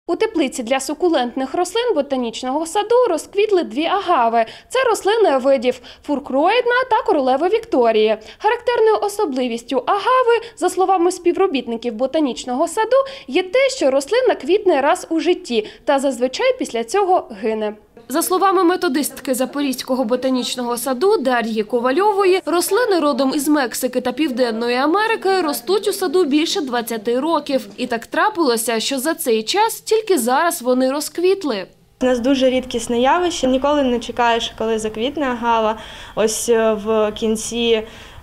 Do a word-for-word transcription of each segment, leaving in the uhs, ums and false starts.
У теплиці для сукулентних рослин ботанічного саду розквітли дві агави. Це рослини видів фуркроїдна та королеви Вікторії. Характерною особливістю агави, за словами співробітників ботанічного саду, є те, що рослина квітне раз у житті та зазвичай після цього гине. За словами методистки Запорізького ботанічного саду Дар'ї Ковальової, рослини родом із Мексики та Південної Америки ростуть у саду більше двадцяти років. І так трапилося, що за цей час тільки зараз вони розквітли. У нас дуже рідкісне явище. Ніколи не чекаєш, коли заквітне агава. Ось в кінці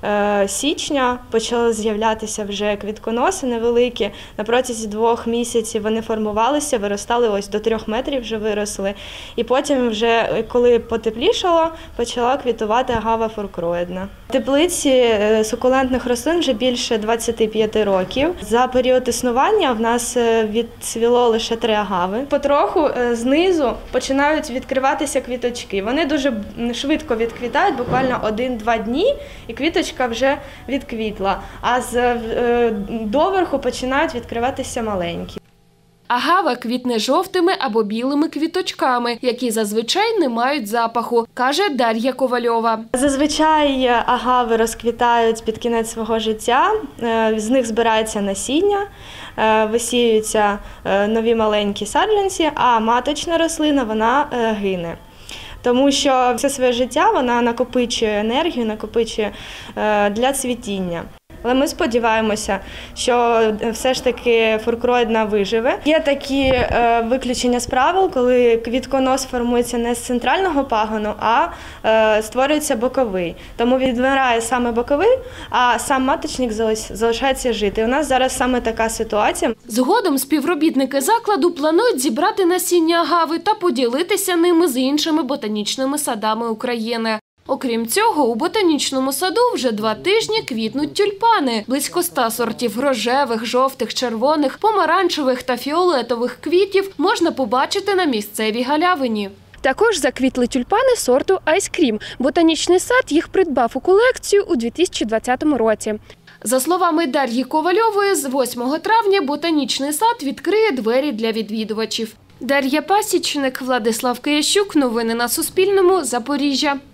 січня почали з'являтися вже квітконоси невеликі. На протязі двох місяців вони формувалися, виростали, ось до трьох метрів вже виросли. І потім вже, коли потеплішало, почала квітувати агава фуркроїдна. В теплиці сукулентних рослин вже більше двадцяти п'яти років. За період існування в нас відцвіло лише три агави. Потроху знизу починають відкриватися квіточки. Вони дуже швидко відквітають, буквально один-два дні, і квіточки вже відквітла, а з доверху починають відкриватися маленькі. Агава квітне жовтими або білими квіточками, які зазвичай не мають запаху, каже Дар'я Ковальова. Зазвичай агави розквітають під кінець свого життя, з них збирається насіння, висіюються нові маленькі саджанці, а маточна рослина вона гине. Тому що все своє життя вона накопичує енергію, накопичує для цвітіння. Але ми сподіваємося, що все ж таки фуркроїдна виживе. Є такі виключення з правил, коли квітконос формується не з центрального пагону, а створюється боковий. Тому відмирає саме боковий, а сам маточник залишається жити. У нас зараз саме така ситуація. Згодом співробітники закладу планують зібрати насіння агави та поділитися ними з іншими ботанічними садами України. Окрім цього, у ботанічному саду вже два тижні квітнуть тюльпани. Близько ста сортів рожевих, жовтих, червоних, помаранчевих та фіолетових квітів можна побачити на місцевій галявині. Також заквітли тюльпани сорту «Айскрім». Ботанічний сад їх придбав у колекцію у дві тисячі двадцятому році. За словами Дар'ї Ковальової, з восьмого травня ботанічний сад відкриє двері для відвідувачів. Дар'я Пасічник, Владислав Киящук. Новини на Суспільному. Запоріжжя.